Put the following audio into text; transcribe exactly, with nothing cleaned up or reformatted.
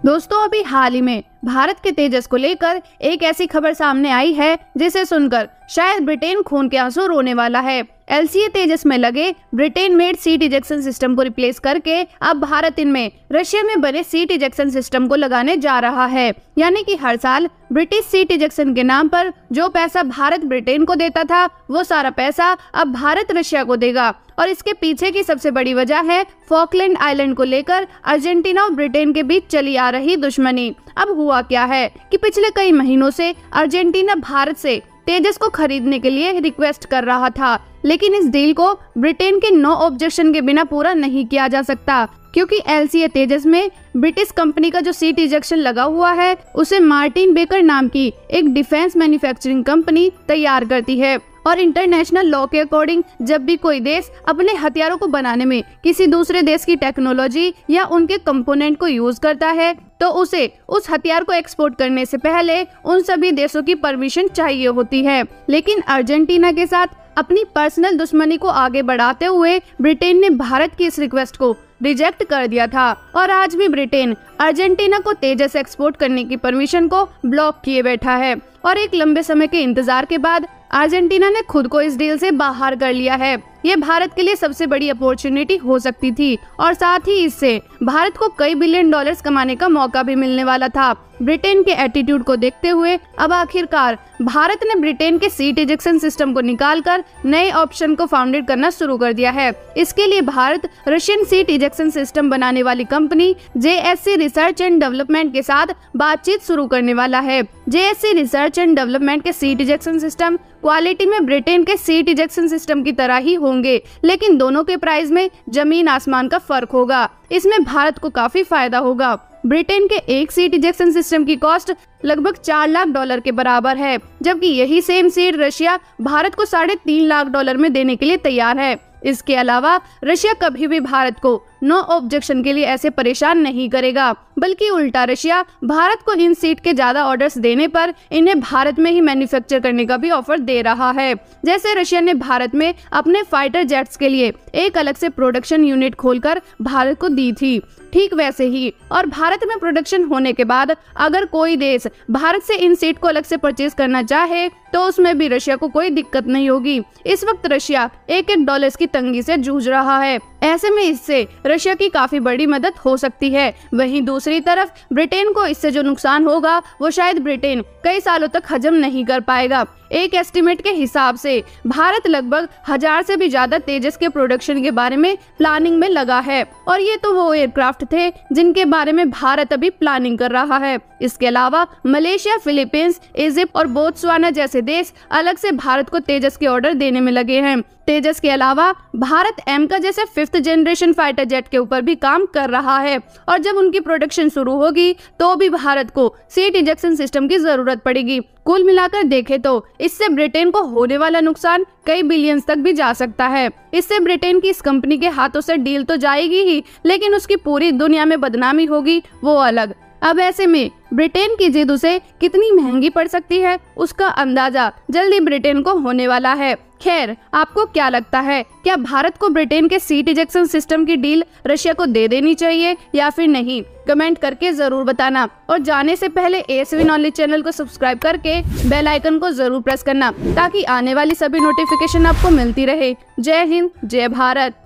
दोस्तों अभी हाल ही में भारत के तेजस को लेकर एक ऐसी खबर सामने आई है जिसे सुनकर शायद ब्रिटेन खून के आंसू रोने वाला है। एल सी ए तेजस में लगे Britain made seat ejection system को रिप्लेस करके अब भारत इनमें रशिया में बने सीट इजेक्शन सिस्टम को लगाने जा रहा है। यानी कि हर साल ब्रिटिश सीट इजेक्शन के नाम पर जो पैसा भारत ब्रिटेन को देता था वो सारा पैसा अब भारत रशिया को देगा। और इसके पीछे की सबसे बड़ी वजह है फॉकलैंड आइलैंड को लेकर अर्जेंटीना और ब्रिटेन के बीच चली आ रही दुश्मनी। अब हुआ क्या है कि पिछले कई महीनों से अर्जेंटीना भारत से तेजस को खरीदने के लिए रिक्वेस्ट कर रहा था, लेकिन इस डील को ब्रिटेन के नो ऑब्जेक्शन के बिना पूरा नहीं किया जा सकता, क्योंकि एल सी ए तेजस में ब्रिटिश कंपनी का जो सीट इजेक्शन लगा हुआ है उसे मार्टिन बेकर नाम की एक डिफेंस मैन्युफैक्चरिंग कंपनी तैयार करती है। और इंटरनेशनल लॉ के अकॉर्डिंग जब भी कोई देश अपने हथियारों को बनाने में किसी दूसरे देश की टेक्नोलॉजी या उनके कंपोनेंट को यूज करता है तो उसे उस हथियार को एक्सपोर्ट करने से पहले उन सभी देशों की परमिशन चाहिए होती है। लेकिन अर्जेंटीना के साथ अपनी पर्सनल दुश्मनी को आगे बढ़ाते हुए ब्रिटेन ने भारत की इस रिक्वेस्ट को रिजेक्ट कर दिया था और आज भी ब्रिटेन अर्जेंटीना को तेजस एक्सपोर्ट करने की परमिशन को ब्लॉक किए बैठा है। और एक लंबे समय के इंतजार के बाद अर्जेंटीना ने खुद को इस डील से बाहर कर लिया है। ये भारत के लिए सबसे बड़ी अपॉर्चुनिटी हो सकती थी और साथ ही इससे भारत को कई बिलियन डॉलर्स कमाने का मौका भी मिलने वाला था। ब्रिटेन के एटीट्यूड को देखते हुए अब आखिरकार भारत ने ब्रिटेन के सीट इजेक्शन सिस्टम को निकालकर नए ऑप्शन को फाउंडेड करना शुरू कर दिया है। इसके लिए Bharat Russian seat ejection system बनाने वाली company J S C research and development के साथ बातचीत शुरू करने वाला है। J S C research and development के सीट इजेक्शन सिस्टम क्वालिटी में ब्रिटेन के सीट इजेक्शन सिस्टम की तरह ही होंगे, लेकिन दोनों के प्राइस में जमीन आसमान का फर्क होगा। इसमें भारत को काफी फायदा होगा। ब्रिटेन के एक सीट इजेक्शन सिस्टम की कॉस्ट लगभग चार लाख डॉलर के बराबर है, जबकि यही सेम सीट रशिया भारत को साढ़े तीन लाख डॉलर में देने के लिए तैयार है। इसके अलावा रशिया कभी भी भारत को नो ऑब्जेक्शन के लिए ऐसे परेशान नहीं करेगा, बल्कि उल्टा रशिया भारत को इन सीट के ज्यादा ऑर्डर्स देने पर इन्हें भारत में ही मैन्युफैक्चर करने का भी ऑफर दे रहा है। जैसे रशिया ने भारत में अपने फाइटर जेट्स के लिए एक अलग से प्रोडक्शन यूनिट खोलकर भारत को दी थी, ठीक वैसे ही और भारत में प्रोडक्शन होने के बाद अगर कोई देश भारत से इन सीट को अलग से परचेज करना चाहे तो उसमें भी रशिया को कोई दिक्कत नहीं होगी। इस वक्त रशिया एक एक डॉलर की तंगी से जूझ रहा है, ऐसे में इससे रशिया की काफी बड़ी मदद हो सकती है। वहीं दूसरी तरफ ब्रिटेन को इससे जो नुकसान होगा वो शायद ब्रिटेन कई सालों तक हजम नहीं कर पाएगा। एक एस्टिमेट के हिसाब से भारत लगभग हजार से भी ज्यादा तेजस के प्रोडक्शन के बारे में प्लानिंग में लगा है, और ये तो वो एयरक्राफ्ट थे जिनके बारे में भारत अभी प्लानिंग कर रहा है। इसके अलावा मलेशिया, फिलीपींस, इजिप्ट और बोत्सवाना जैसे देश अलग से भारत को तेजस के ऑर्डर देने में लगे हैं। तेजस के अलावा भारत एम का जैसे फिफ्थ जनरेशन फाइटर जेट के ऊपर भी काम कर रहा है, और जब उनकी प्रोडक्शन शुरू होगी तो भी भारत को सीट इजेक्शन सिस्टम की जरूरत पड़ेगी। कुल मिलाकर देखें तो इससे ब्रिटेन को होने वाला नुकसान कई बिलियंस तक भी जा सकता है। इससे ब्रिटेन की इस कंपनी के हाथों से डील तो जाएगी ही, लेकिन उसकी पूरी दुनिया में बदनामी होगी वो अलग। अब ऐसे में ब्रिटेन की जिद उसे कितनी महंगी पड़ सकती है उसका अंदाजा जल्दी ब्रिटेन को होने वाला है। खैर, आपको क्या लगता है, क्या भारत को ब्रिटेन के सीट इजेक्शन सिस्टम की डील रशिया को दे देनी चाहिए या फिर नहीं? कमेंट करके जरूर बताना, और जाने से पहले एएसवी नॉलेज चैनल को सब्सक्राइब करके बेल आइकन को जरूर प्रेस करना ताकि आने वाली सभी नोटिफिकेशन आपको मिलती रहे। जय हिंद, जय भारत।